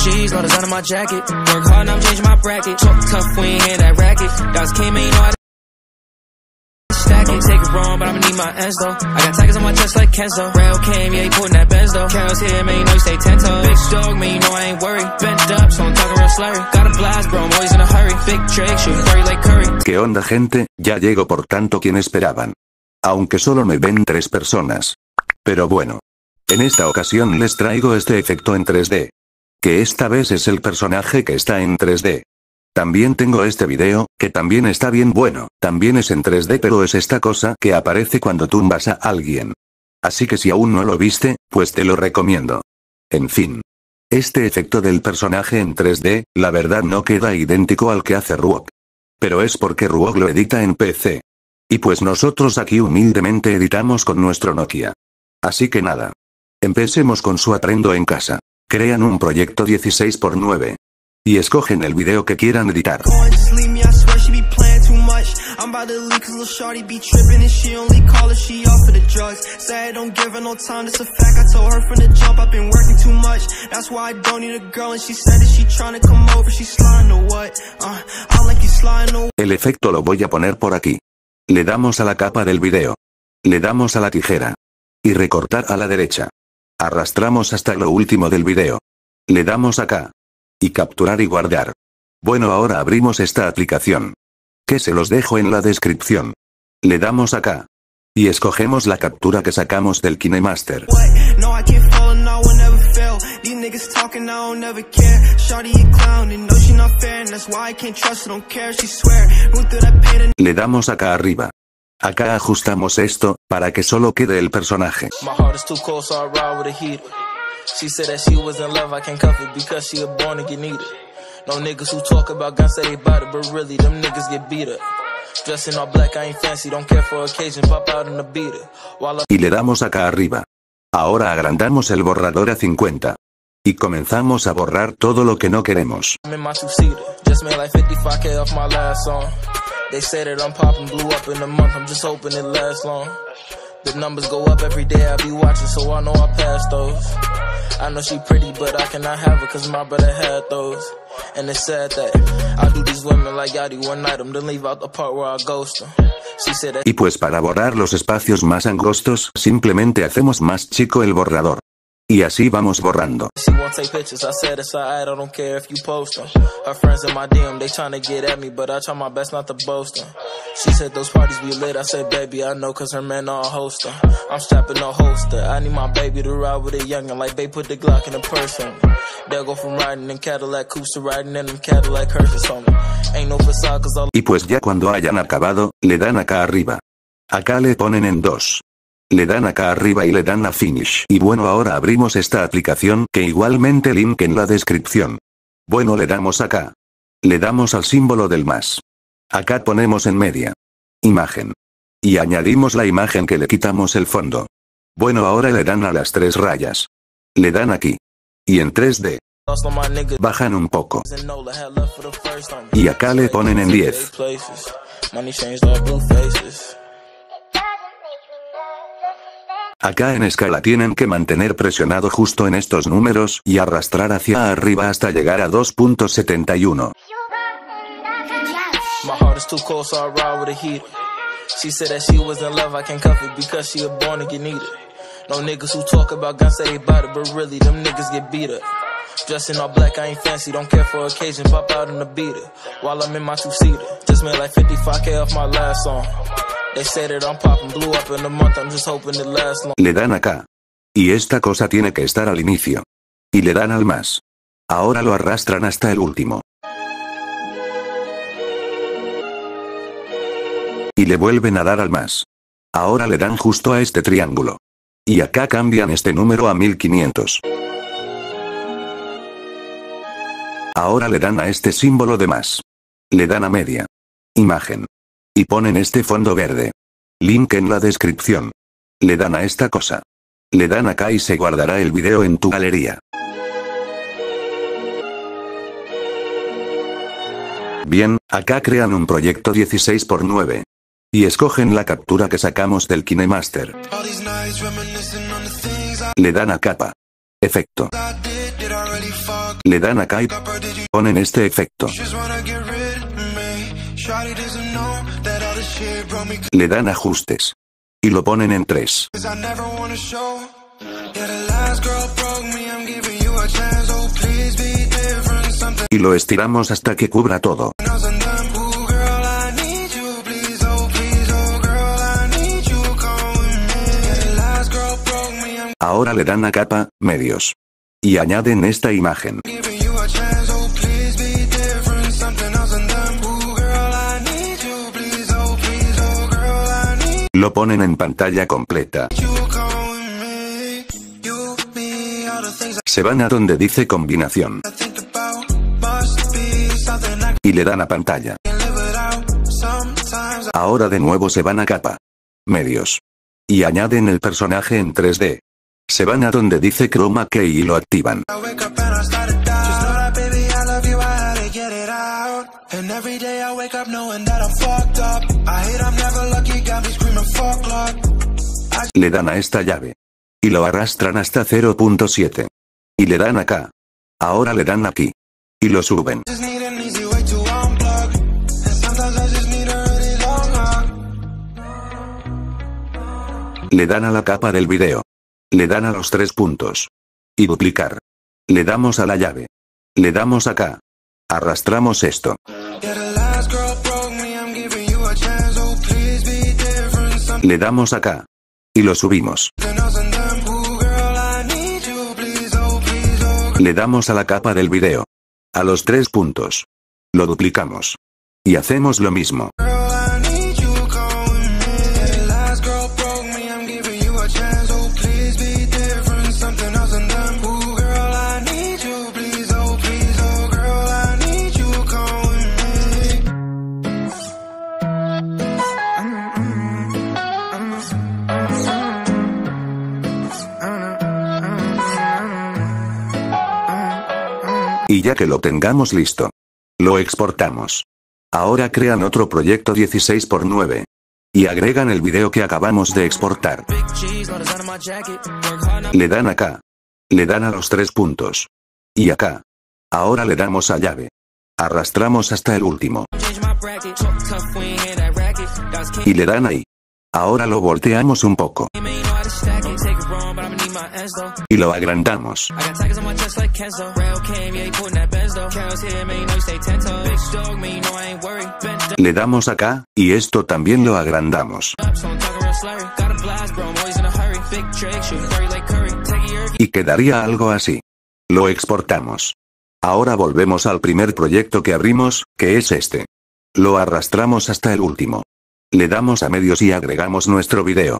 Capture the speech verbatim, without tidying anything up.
cheese, no design on my jacket. Work hard, now I'm changing my bracket. Talk tough, we ain't hear that racket. Guys came in, you know I stack it. Take it wrong, but I'ma need my ends though. I got tigers on my chest like Kenzo. Rail came, yeah, he putting that Benz though. Carol's here, man, you know you stay ten toes. Big dog, man, you know I ain't worried. Bent up, so I'm talking real slurry. Got a blast, bro, I'm always in a hurry. Big Drake, shooting Curry like Curry. ¿Qué onda, gente? Ya llego por tanto quien esperaban. Aunque solo me ven tres personas. Pero bueno. En esta ocasión les traigo este efecto en tres D. Que esta vez es el personaje que está en tres D. También tengo este video, que también está bien bueno, también es en tres D pero es esta cosa que aparece cuando tumbas a alguien. Así que si aún no lo viste, pues te lo recomiendo. En fin. Este efecto del personaje en tres D, la verdad no queda idéntico al que hace Ruok. Pero es porque Ruok lo edita en P C. Y pues nosotros aquí humildemente editamos con nuestro Nokia. Así que nada. Empecemos con su atuendo en casa. Crean un proyecto dieciséis por nueve. Y escogen el video que quieran editar. El efecto lo voy a poner por aquí. Le damos a la capa del video. Le damos a la tijera. Y recortar a la derecha. Arrastramos hasta lo último del video. Le damos acá. Y capturar y guardar. Bueno, ahora abrimos esta aplicación. Que se los dejo en la descripción. Le damos acá. Y escogemos la captura que sacamos del KineMaster. Le damos acá arriba. Acá ajustamos esto, para que solo quede el personaje. She said that she was in love, I can't cuff it because she a born again eater. No niggas who talk about guns say they bout it, but really them niggas get beat up. Dressing all black, I ain't fancy, don't care for occasion, pop out in the beater. Y le damos acá arriba. Ahora agrandamos el borrador a cincuenta. Y comenzamos a borrar todo lo que no queremos. They say that I'm popping blue up in a month, I'm just hoping it lasts long. The numbers go up every day, I be watching, so I know I passed those. I know she pretty, but I cannot have her, cause my brother had those. And it's sad that I do these women like Yachty one night, them, then leave out the part where I ghost them. She said that. Y pues para borrar los espacios más angostos, simplemente hacemos más chico el borrador. Y así vamos borrando. Y pues ya cuando hayan acabado, le dan acá arriba. Acá le ponen en dos. Le dan acá arriba y le dan a Finish. Y bueno, ahora abrimos esta aplicación, que igualmente link en la descripción. Bueno, le damos acá. Le damos al símbolo del más. Acá ponemos en media. Imagen. Y añadimos la imagen que le quitamos el fondo. Bueno, ahora le dan a las tres rayas. Le dan aquí. Y en tres D. Bajan un poco. Y acá le ponen en diez. Acá en escala tienen que mantener presionado justo en estos números y arrastrar hacia arriba hasta llegar a dos punto setenta y uno. Dressing all black, I ain't fancy, don't care for occasion, pop out in the beater. While I'm in my two-seater, just made like fifty-five K off my last song. They say that I'm popping blue up in a month, I'm just hoping it lasts long. Le dan acá. Y esta cosa tiene que estar al inicio. Y le dan al más. Ahora lo arrastran hasta el último. Y le vuelven a dar al más. Ahora le dan justo a este triángulo. Y acá cambian este número a mil quinientos. Ahora le dan a este símbolo de más. Le dan a media. Imagen. Y ponen este fondo verde. Link en la descripción. Le dan a esta cosa. Le dan acá y se guardará el video en tu galería. Bien, acá crean un proyecto dieciséis por nueve. Y escogen la captura que sacamos del KineMaster. Le dan a capa. Efecto. Le dan acá y ponen este efecto. Le dan ajustes. Y lo ponen en tres. Y lo estiramos hasta que cubra todo. Ahora le dan a capa, medios. Y añaden esta imagen. Lo ponen en pantalla completa. Se van a donde dice combinación. Y le dan a pantalla. Ahora de nuevo se van a capa. Medios. Y añaden el personaje en tres D. Se van a donde dice Chroma Key y lo activan. Le dan a esta llave. Y lo arrastran hasta cero punto siete. Y le dan acá. Ahora le dan aquí. Y lo suben. Le dan a la capa del video. Le dan a los tres puntos. Y duplicar. Le damos a la llave. Le damos acá. Arrastramos esto. Le damos acá. Y lo subimos. Le damos a la capa del video. A los tres puntos. Lo duplicamos. Y hacemos lo mismo. Y ya que lo tengamos listo, lo exportamos. Ahora crean otro proyecto dieciséis por nueve. Y agregan el video que acabamos de exportar. Le dan acá. Le dan a los tres puntos. Y acá. Ahora le damos a llave. Arrastramos hasta el último. Y le dan ahí. Ahora lo volteamos un poco. Y lo agrandamos. Le damos acá, y esto también lo agrandamos. Y quedaría algo así. Lo exportamos. Ahora volvemos al primer proyecto que abrimos, que es este. Lo arrastramos hasta el último. Le damos a medios y agregamos nuestro video.